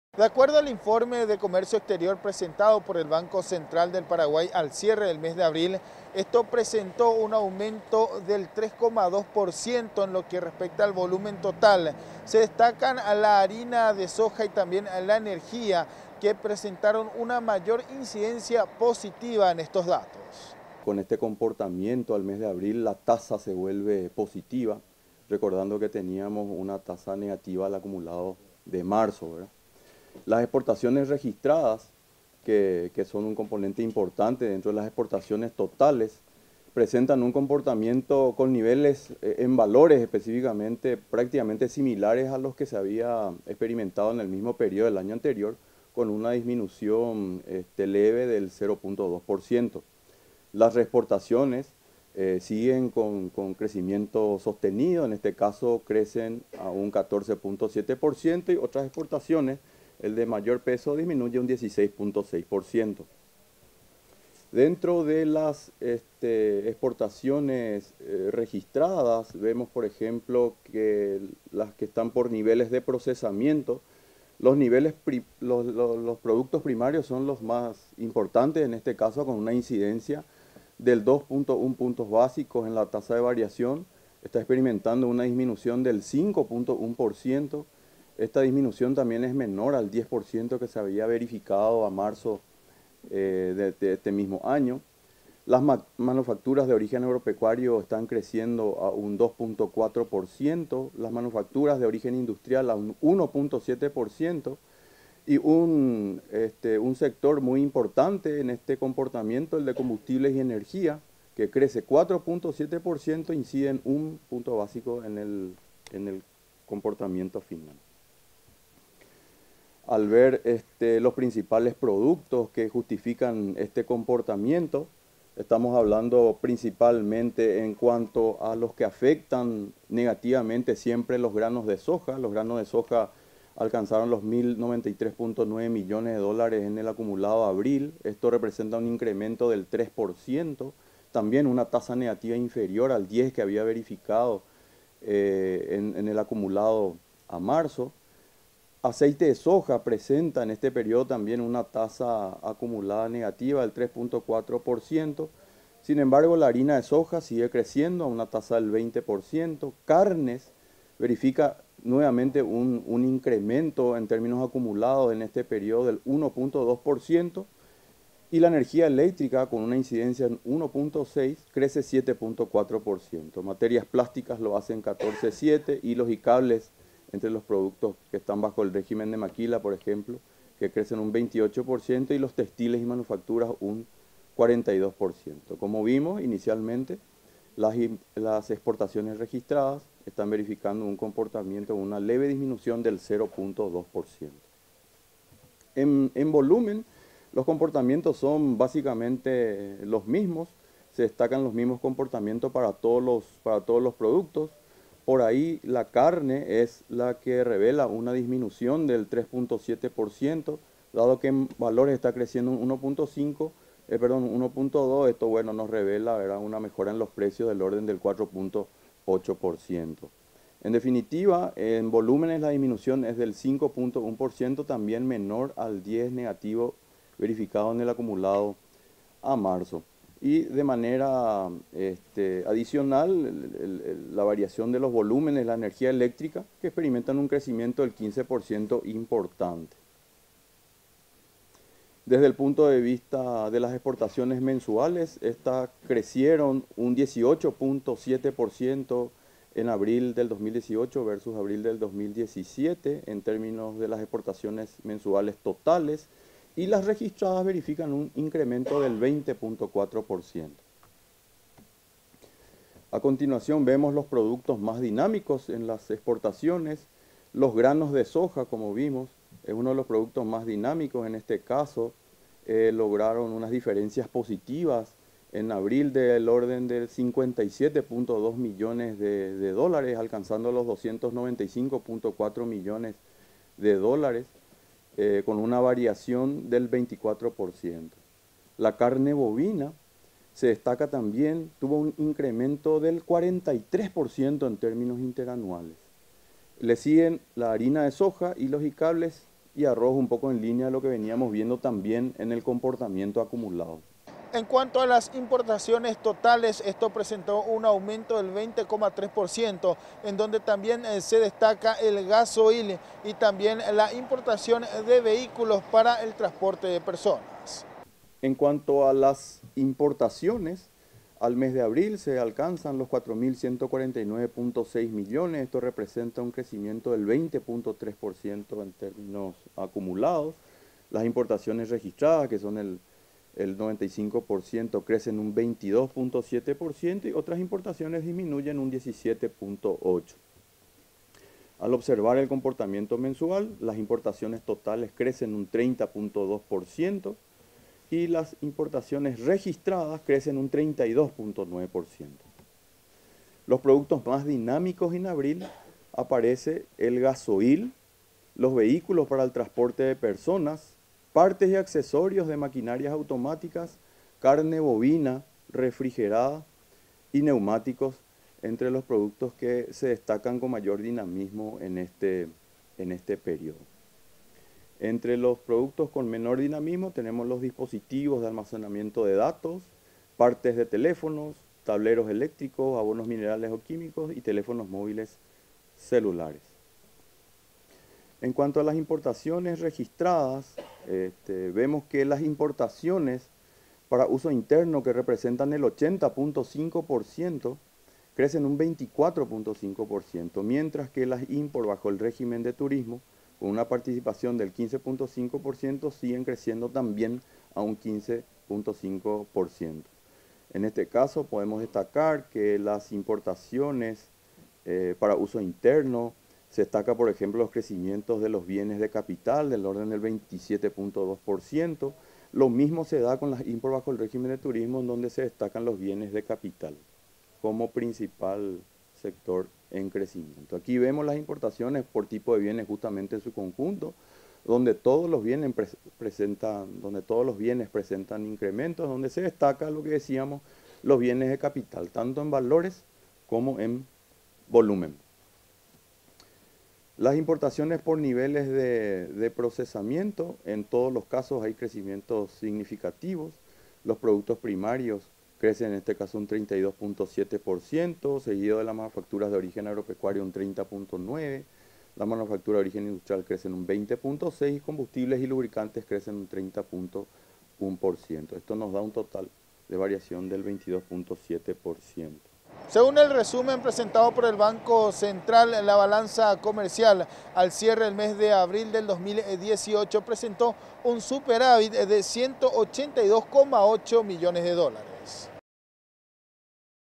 De acuerdo al informe de comercio exterior presentado por el Banco Central del Paraguay al cierre del mes de abril, esto presentó un aumento del 3,2% en lo que respecta al volumen total. Se destacan a la harina de soja y también a la energía, que presentaron una mayor incidencia positiva en estos datos. Con este comportamiento al mes de abril la tasa se vuelve positiva, recordando que teníamos una tasa negativa al acumulado de marzo, ¿verdad? Las exportaciones registradas, que son un componente importante dentro de las exportaciones totales, presentan un comportamiento con niveles en valores específicamente prácticamente similares a los que se había experimentado en el mismo periodo del año anterior, con una disminución leve del 0,2%. Las reexportaciones siguen con crecimiento sostenido, en este caso crecen a un 14,7% y otras exportaciones, el de mayor peso disminuye un 16,6%. Dentro de las exportaciones registradas, vemos por ejemplo que las que están por niveles de procesamiento, los productos primarios son los más importantes, en este caso con una incidencia del 2,1 puntos básicos en la tasa de variación, está experimentando una disminución del 5,1%. Esta disminución también es menor al 10% que se había verificado a marzo de este mismo año. Las manufacturas de origen agropecuario están creciendo a un 2,4%, las manufacturas de origen industrial a un 1,7%, y un sector muy importante en este comportamiento, el de combustibles y energía, que crece 4,7%, incide en un punto básico en el comportamiento final. Al ver los principales productos que justifican este comportamiento, estamos hablando principalmente en cuanto a los que afectan negativamente siempre los granos de soja. Los granos de soja alcanzaron los 1.093,9 millones de dólares en el acumulado de abril. Esto representa un incremento del 3%, también una tasa negativa inferior al 10% que había verificado en el acumulado a marzo. Aceite de soja presenta en este periodo también una tasa acumulada negativa del 3,4%. Sin embargo, la harina de soja sigue creciendo a una tasa del 20%. Carnes verifica nuevamente un incremento en términos acumulados en este periodo del 1,2%. Y la energía eléctrica, con una incidencia en 1,6, crece 7,4%. Materias plásticas lo hacen 14,7%, hilos y cables entre los productos que están bajo el régimen de maquila, por ejemplo, que crecen un 28%, y los textiles y manufacturas un 42%. Como vimos inicialmente, las exportaciones registradas están verificando un comportamiento, una leve disminución del 0,2%. En volumen, los comportamientos son básicamente los mismos, se destacan los mismos comportamientos para todos los productos. Por ahí la carne es la que revela una disminución del 3,7%, dado que en valores está creciendo un 1,2%, esto bueno nos revela, ¿verdad?, una mejora en los precios del orden del 4,8%. En definitiva, en volúmenes la disminución es del 5,1%, también menor al 10% negativo verificado en el acumulado a marzo. Y de manera adicional, la variación de los volúmenes, la energía eléctrica, que experimentan un crecimiento del 15% importante. Desde el punto de vista de las exportaciones mensuales, estas crecieron un 18,7% en abril del 2018 versus abril del 2017 en términos de las exportaciones mensuales totales, y las registradas verifican un incremento del 20,4%. A continuación vemos los productos más dinámicos en las exportaciones. Los granos de soja, como vimos, es uno de los productos más dinámicos. En este caso, lograron unas diferencias positivas en abril del orden de 57,2 millones de dólares, alcanzando los 295,4 millones de dólares. Con una variación del 24%. La carne bovina se destaca también, tuvo un incremento del 43% en términos interanuales. Le siguen la harina de soja, hilos y cables y arroja un poco en línea de lo que veníamos viendo también en el comportamiento acumulado. En cuanto a las importaciones totales, esto presentó un aumento del 20,3%, en donde también se destaca el gasoil y también la importación de vehículos para el transporte de personas. En cuanto a las importaciones, al mes de abril se alcanzan los 4.149.6 millones, esto representa un crecimiento del 20,3% en términos acumulados. Las importaciones registradas, que son el 95%, crecen un 22,7% y otras importaciones disminuyen un 17,8%. Al observar el comportamiento mensual, las importaciones totales crecen un 30,2%, y las importaciones registradas crecen un 32,9%. Los productos más dinámicos en abril aparece el gasoil, los vehículos para el transporte de personas, partes y accesorios de maquinarias automáticas, carne bovina refrigerada y neumáticos, entre los productos que se destacan con mayor dinamismo en este periodo. Entre los productos con menor dinamismo tenemos los dispositivos de almacenamiento de datos, partes de teléfonos, tableros eléctricos, abonos minerales o químicos y teléfonos móviles celulares. En cuanto a las importaciones registradas, vemos que las importaciones para uso interno, que representan el 80,5%, crecen un 24,5%, mientras que las import bajo el régimen de turismo, con una participación del 15,5%, siguen creciendo también a un 15,5%. En este caso podemos destacar que las importaciones para uso interno, se destaca por ejemplo los crecimientos de los bienes de capital del orden del 27,2%. Lo mismo se da con las import bajo el régimen de turismo, en donde se destacan los bienes de capital como principal sector en crecimiento. Aquí vemos las importaciones por tipo de bienes justamente en su conjunto, donde todos los bienes presentan incrementos, donde se destaca lo que decíamos, los bienes de capital, tanto en valores como en volumen. Las importaciones por niveles de procesamiento, en todos los casos hay crecimientos significativos. Los productos primarios crecen en este caso un 32,7%, seguido de las manufacturas de origen agropecuario un 30,9%, la manufactura de origen industrial crece en un 20,6% y combustibles y lubricantes crecen un 30,1%. Esto nos da un total de variación del 22,7%. Según el resumen presentado por el Banco Central, la balanza comercial al cierre del mes de abril del 2018 presentó un superávit de 182,8 millones de dólares.